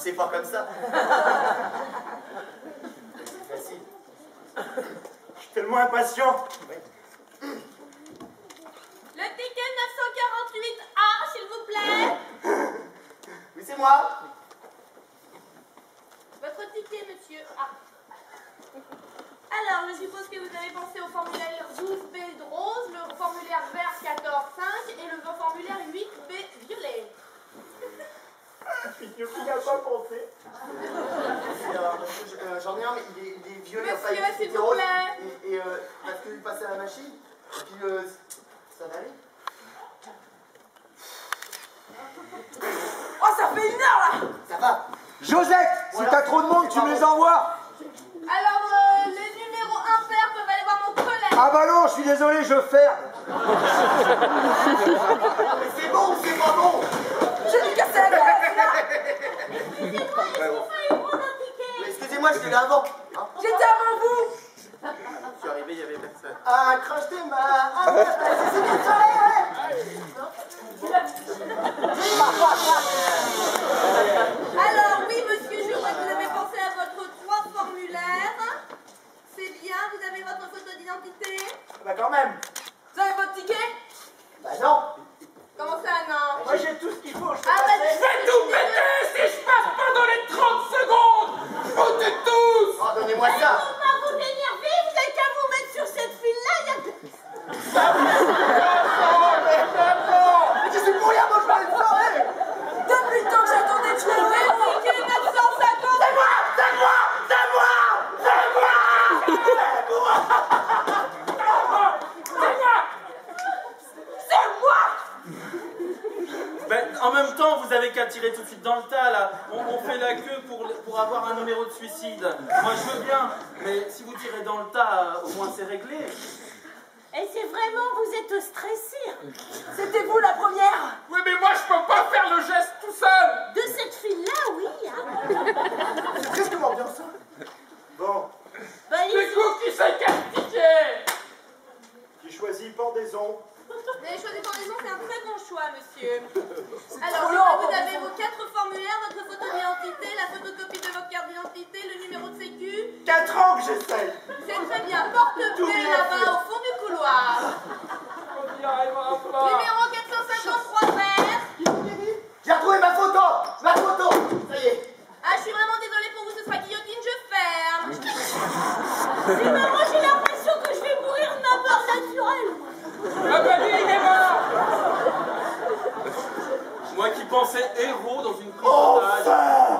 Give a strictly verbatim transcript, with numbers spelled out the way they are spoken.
c'est pas comme ça. C'est facile. Je suis tellement impatient. Oui. Le ticket neuf cent quarante-huit A, s'il vous plaît. Oui, c'est moi. Votre ticket, monsieur A. Alors, je suppose que vous avez pensé au formulaire douze B de rose, le formulaire vert quatorze cinq et le formulaire huit B violet. Figure qui n'a pas pensé. Euh, J'en ai un, mais il est, il est violet. Monsieur, enfin, il s'il était vous rose, plaît. Et, et euh, parce qu'il passait à la machine, et puis euh, ça va aller. Oh, ça fait une heure là. Ça va. Josette, Voilà. si t'as trop de monde, tu me les envoies. Alors, euh, les numéros impairs peuvent aller voir mon collègue. Ah bah non, je suis désolé, je ferme. Mais c'est bon, c'est pas bon. J'ai dû casser la gueule. Excusez-moi, est-ce qu'il fallait prendre un ticket? Mais excusez-moi, je l'ai là avant. Hein, J'étais avant vous. je suis arrivé, il y avait personne. Ah, crache tes mains. Ah, c'est bien ça. Alors, oui, monsieur, je vois que vous avez pensé à votre trois formulaires. C'est bien, vous avez votre photo d'identité. Bah quand même. Vous avez votre ticket? Bah non. Comment ça, non? Moi j'ai tout ce qu'il faut, je peux Ah, bah, passer. je vais Tout péter si je passe pas dans les trente secondes. Foutez tous. Oh, donnez-moi Mais ça. faut pas vous énerver, vous avez qu'à vous mettre sur cette file-là, il y a... Mais je suis pour rien, moi je vais aller me soirée. Depuis le temps que j'attendais de jouer au Le héros. ticket neuf cent cinquante. C'est moi, c'est moi, c'est moi, c'est moi. C'est moi. Ben, en même temps, vous avez qu'à tirer tout de suite dans le tas, là. On, on fait la queue pour, pour avoir un numéro de suicide. Moi, je veux bien, mais si vous tirez dans le tas, au moins c'est réglé. Et c'est vraiment, vous êtes stressé. C'était vous la première. Oui, mais moi, je peux pas faire le geste tout seul. De cette file-là, oui. Hein. C'est tristement bien ça. Bon, Bah, C'est allez-y. vous qui savez quel ticket. Qui choisit pendaison. Vous avez choisi pendaison, c'est un très bon choix, monsieur. Alors, trop je long, vois que vous pendaison. avez vos quatre formulaires, votre photo d'identité, la photocopie de votre carte d'identité, le numéro de sécu. Quatre ans que j'essaye. C'est très bien. Porte-clés là-bas, au fond du couloir. On y arrivera pas. Numéro quatre cent cinquante-trois vert. j'ai retrouvé ma photo, ma photo. Ça y est. Ah, je suis vraiment désolée pour vous, ce sera guillotine, je ferme. Mais maman, j'ai l'impression que je vais mourir de ma mort naturelle. Ah bah lui, il est mort. Moi qui pensais héros dans une prise d'otage. Enfin.